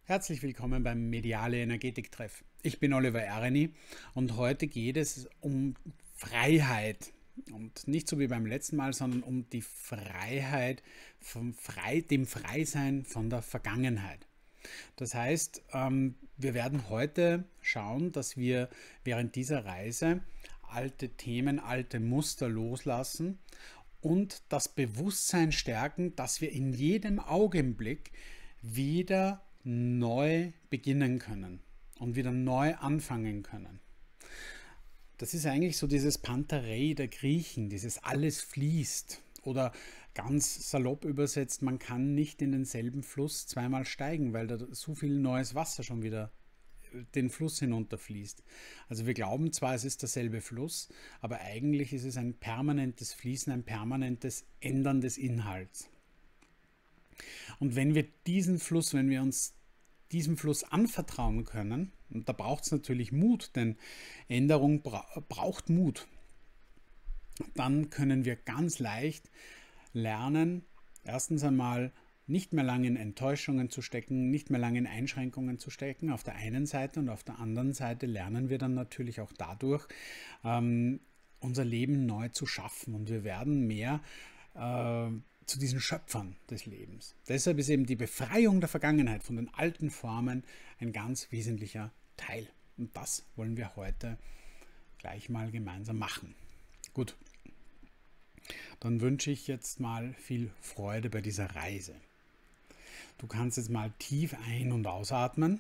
Herzlich willkommen beim Mediale Energetik-Treff. Ich bin Oliver Ereni und heute geht es um Freiheit. Und nicht so wie beim letzten Mal, sondern um die Freiheit, dem Freisein von der Vergangenheit. Das heißt, wir werden heute schauen, dass wir während dieser Reise alte Themen, alte Muster loslassen und das Bewusstsein stärken, dass wir in jedem Augenblick wieder neu beginnen können und wieder neu anfangen können. Das ist eigentlich so dieses Pantarei der Griechen, dieses alles fließt. Oder ganz salopp übersetzt, man kann nicht in denselben Fluss zweimal steigen, weil da so viel neues Wasser schon wieder den Fluss hinunterfließt. Also wir glauben zwar, es ist derselbe Fluss, aber eigentlich ist es ein permanentes Fließen, ein permanentes Ändern des Inhalts. Und wenn wir wenn wir uns diesem Fluss anvertrauen können, und da braucht es natürlich Mut, denn Änderung braucht Mut, dann können wir ganz leicht lernen, erstens einmal nicht mehr lange in Enttäuschungen zu stecken, nicht mehr lange in Einschränkungen zu stecken, auf der einen Seite, und auf der anderen Seite lernen wir dann natürlich auch dadurch, unser Leben neu zu schaffen, und wir werden mehr zu diesen Schöpfern des Lebens. Deshalb ist eben die Befreiung der Vergangenheit von den alten Formen ein ganz wesentlicher Teil. Und das wollen wir heute gleich mal gemeinsam machen. Gut, dann wünsche ich jetzt mal viel Freude bei dieser Reise. Du kannst jetzt mal tief ein- und ausatmen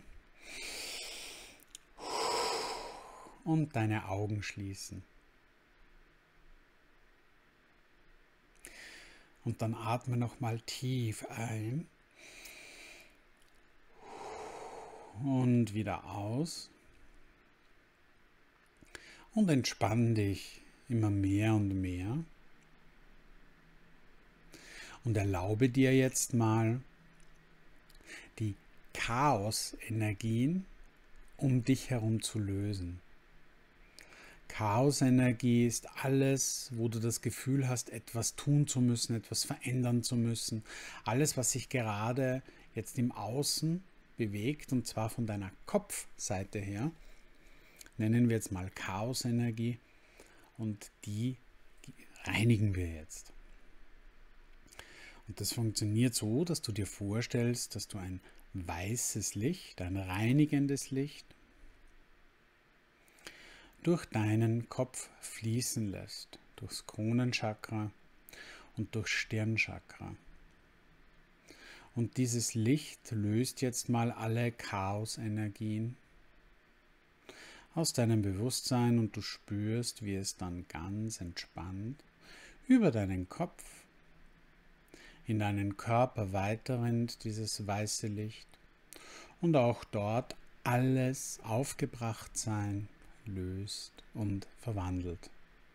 und deine Augen schließen. Und dann atme nochmal tief ein und wieder aus. Und entspann dich immer mehr und mehr. Und erlaube dir jetzt mal die Chaos-Energien um dich herum zu lösen. Chaosenergie ist alles, wo du das Gefühl hast, etwas tun zu müssen, etwas verändern zu müssen. Alles, was sich gerade jetzt im Außen bewegt, und zwar von deiner Kopfseite her, nennen wir jetzt mal Chaosenergie, und die reinigen wir jetzt. Und das funktioniert so, dass du dir vorstellst, dass du ein weißes Licht, ein reinigendes Licht, durch deinen Kopf fließen lässt, durchs Kronenchakra und durchs Stirnchakra. Und dieses Licht löst jetzt mal alle Chaosenergien aus deinem Bewusstsein, und du spürst, wie es dann ganz entspannt über deinen Kopf in deinen Körper weiterrinnt, dieses weiße Licht, und auch dort alles Aufgebrachtsein löst und verwandelt.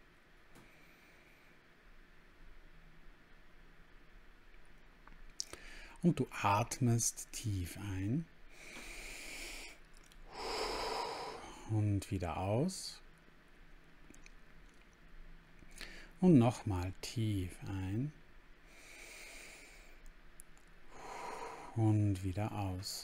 Und du atmest tief ein und wieder aus. Und nochmal tief ein und wieder aus.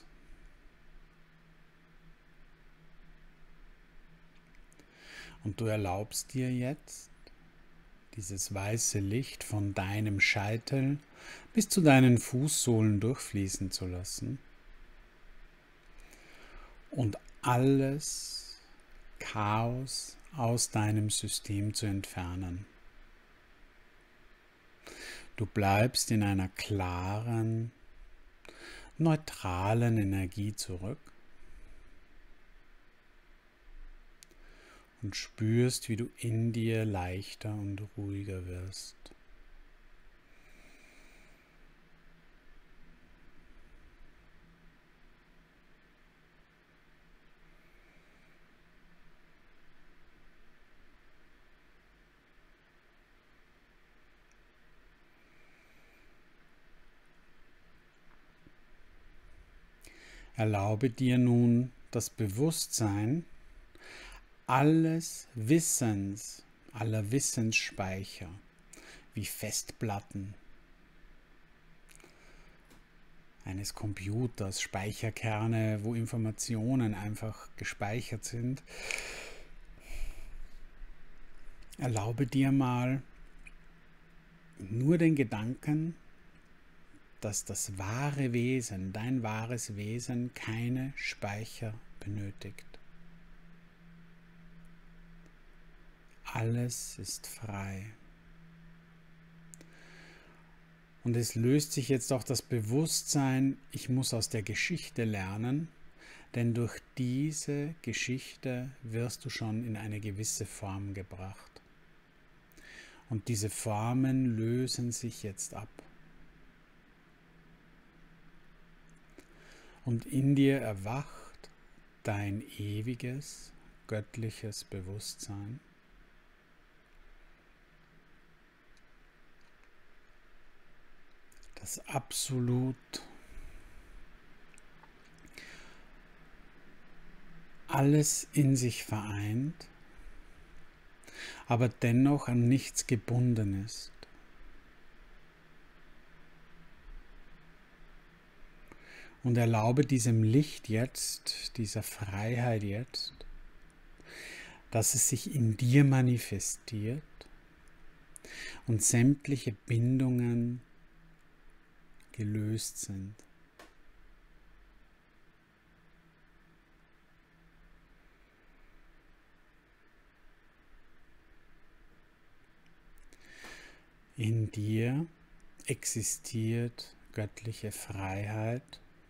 Und du erlaubst dir jetzt, dieses weiße Licht von deinem Scheitel bis zu deinen Fußsohlen durchfließen zu lassen und alles Chaos aus deinem System zu entfernen. Du bleibst in einer klaren, neutralen Energie zurück und spürst, wie du in dir leichter und ruhiger wirst. Erlaube dir nun das Bewusstsein alles Wissens, aller Wissensspeicher, wie Festplatten, eines Computers, Speicherkerne, wo Informationen einfach gespeichert sind. Erlaube dir mal nur den Gedanken, dass das wahre Wesen, dein wahres Wesen, keine Speicher benötigt. Alles ist frei. Und es löst sich jetzt auch das Bewusstsein, ich muss aus der Geschichte lernen, denn durch diese Geschichte wirst du schon in eine gewisse Form gebracht. Und diese Formen lösen sich jetzt ab. Und in dir erwacht dein ewiges, göttliches Bewusstsein. Das absolut alles in sich vereint, aber dennoch an nichts gebunden ist. Und erlaube diesem Licht jetzt, dieser Freiheit jetzt, dass es sich in dir manifestiert und sämtliche Bindungen gelöst sind. In dir existiert göttliche Freiheit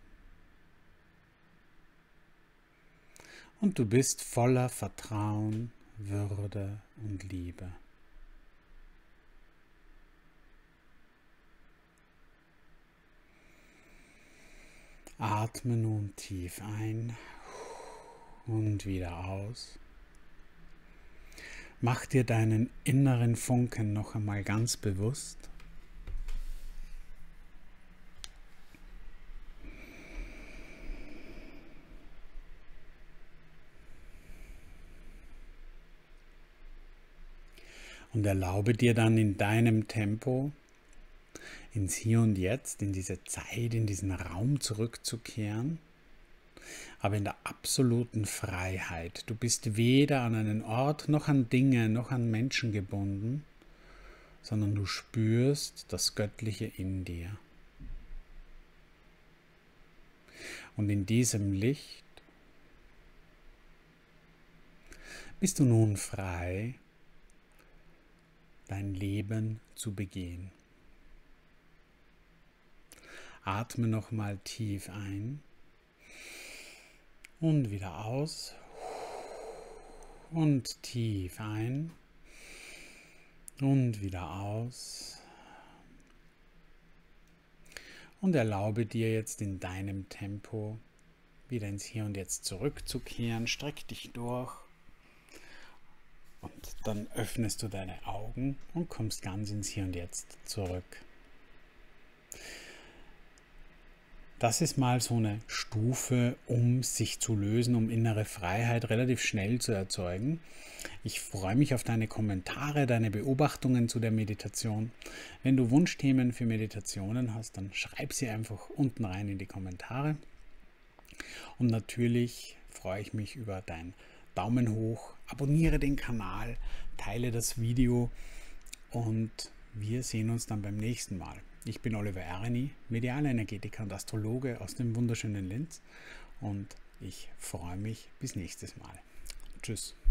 und du bist voller Vertrauen, Würde und Liebe. Atme nun tief ein und wieder aus. Mach dir deinen inneren Funken noch einmal ganz bewusst. Und erlaube dir dann in deinem Tempo ins Hier und Jetzt, in diese Zeit, in diesen Raum zurückzukehren, aber in der absoluten Freiheit. Du bist weder an einen Ort, noch an Dinge, noch an Menschen gebunden, sondern du spürst das Göttliche in dir. Und in diesem Licht bist du nun frei, dein Leben zu begehen. Atme nochmal tief ein und wieder aus und tief ein und wieder aus und erlaube dir jetzt in deinem Tempo wieder ins Hier und Jetzt zurückzukehren. Streck dich durch und dann öffnest du deine Augen und kommst ganz ins Hier und Jetzt zurück. Das ist mal so eine Stufe, um sich zu lösen, um innere Freiheit relativ schnell zu erzeugen. Ich freue mich auf deine Kommentare, deine Beobachtungen zu der Meditation. Wenn du Wunschthemen für Meditationen hast, dann schreib sie einfach unten rein in die Kommentare. Und natürlich freue ich mich über dein Daumen hoch, abonniere den Kanal, teile das Video und wir sehen uns dann beim nächsten Mal. Ich bin Oliver Erni, medialer Energetiker und Astrologe aus dem wunderschönen Linz und ich freue mich bis nächstes Mal. Tschüss.